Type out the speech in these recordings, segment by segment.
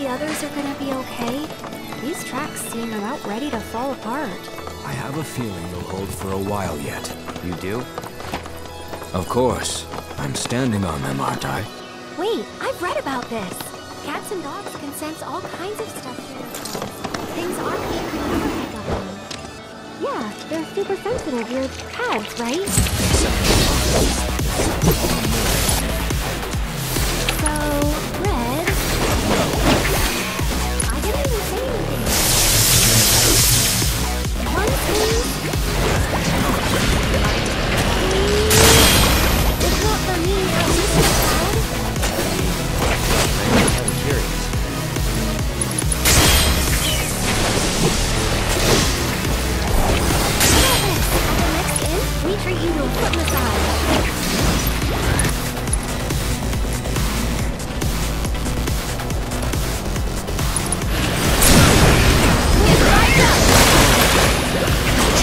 others are gonna be okay? These tracks seem about ready to fall apart. I have a feeling they'll hold for a while yet. You do? Of course. I'm standing on them, aren't I? Wait, I've read about this. Cats and dogs can sense all kinds of stuff through their claws. Things our feet could never pick up on. Yeah, they're super sensitive. You're pads, right? So, Red... I didn't even say anything. One thing... It's not for me, at least for Dad. I'm curious. We treat you to a foot massage. Get fired up!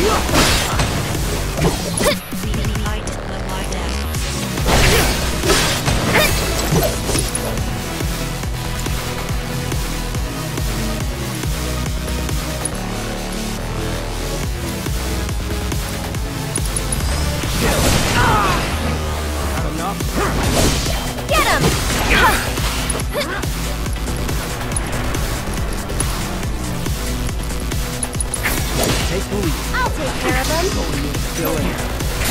I'll take care of them.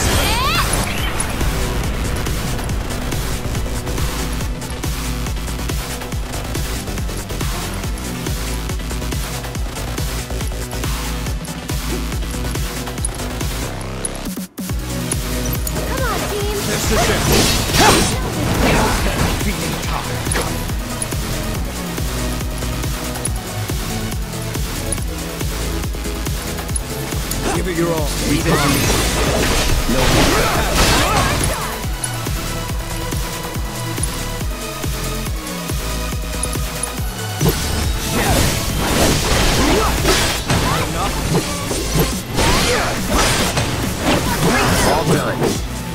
Come on, team. This is it. Feeling tired. Give it your all. Leave it on me. No. All done.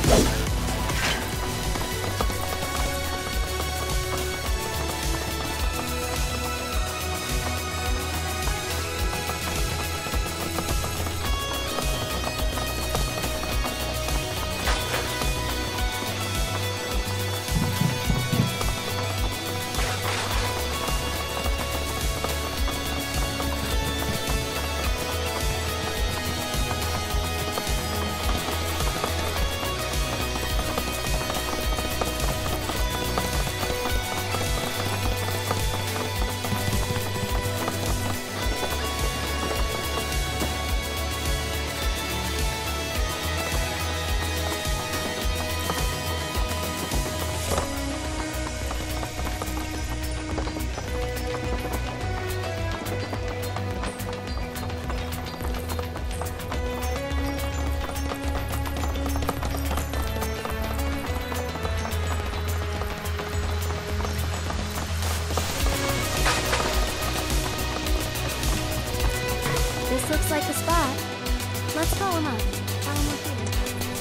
This looks like the spot. Let's call him up. Tell him we're here.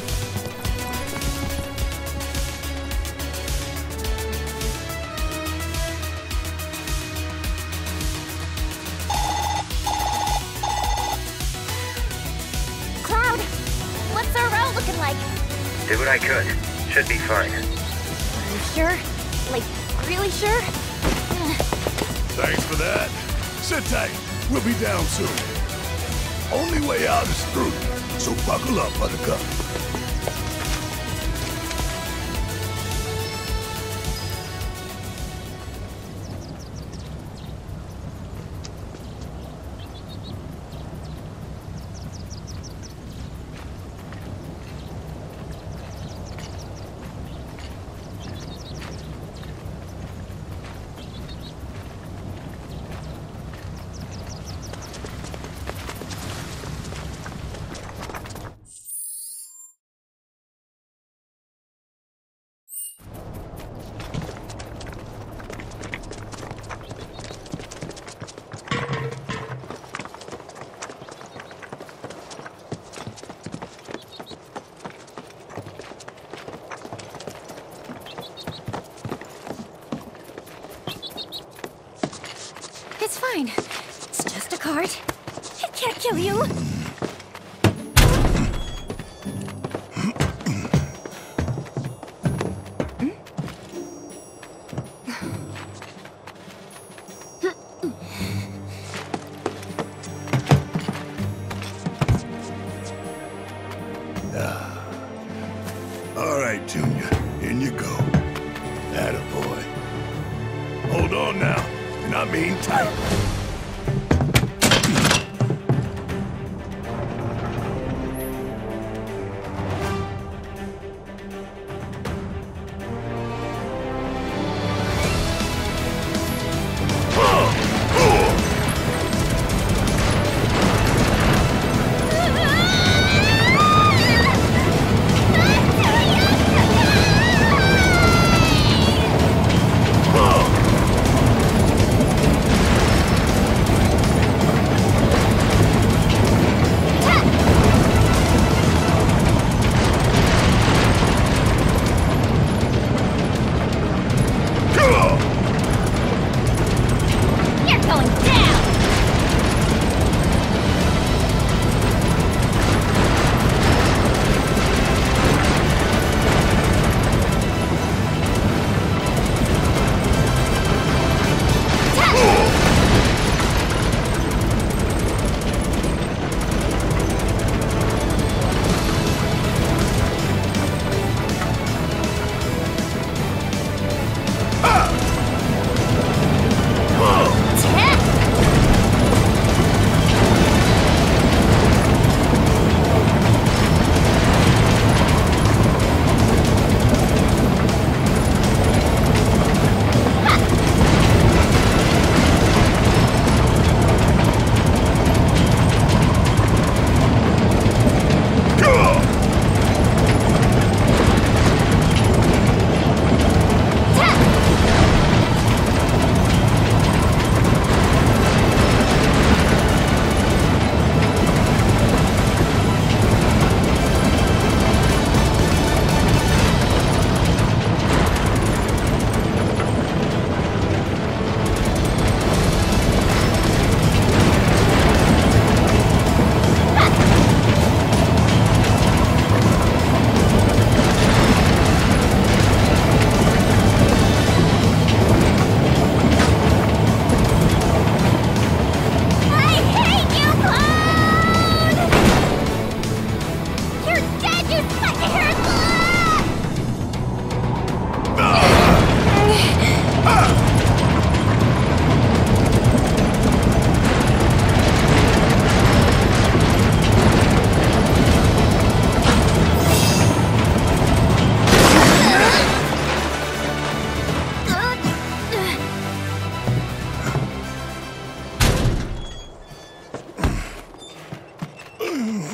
Cloud! What's our route looking like? Did what I could. Should be fine. Are you sure? Like, really sure? Thanks for that. Sit tight. We'll be down soon. Only way out is through, so buckle up, Buttercup. It's fine. It's just a cart. It can't kill you. All right, Junior. In you go. Attaboy. Hold on now. And I mean tight.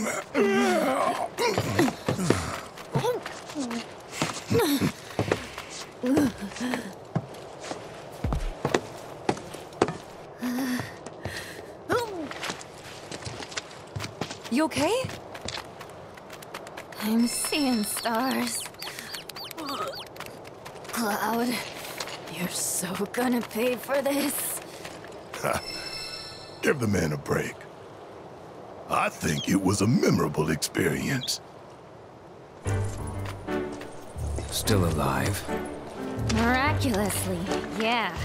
You okay? I'm seeing stars. Cloud, you're so gonna pay for this. Give the man a break. I think it was a memorable experience. Still alive? Miraculously, yeah.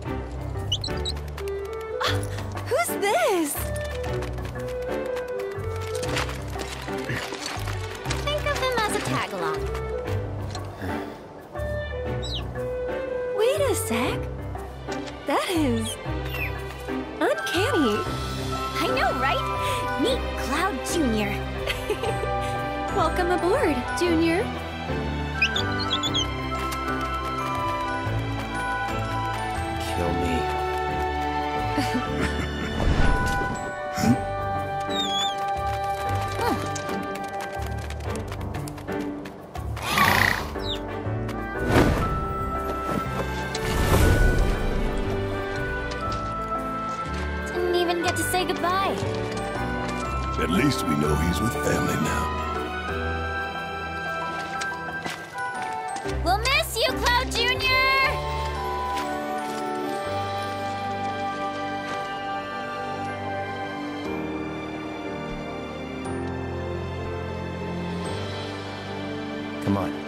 Who's this? Think of him as a tag-along. Wait a sec. That is... uncanny. I know, right? Meet Cloud Jr. Welcome aboard, Junior. Kill me. Didn't even get to say goodbye. At least we know he's with family now. We'll miss you, Cloud Jr. Come on.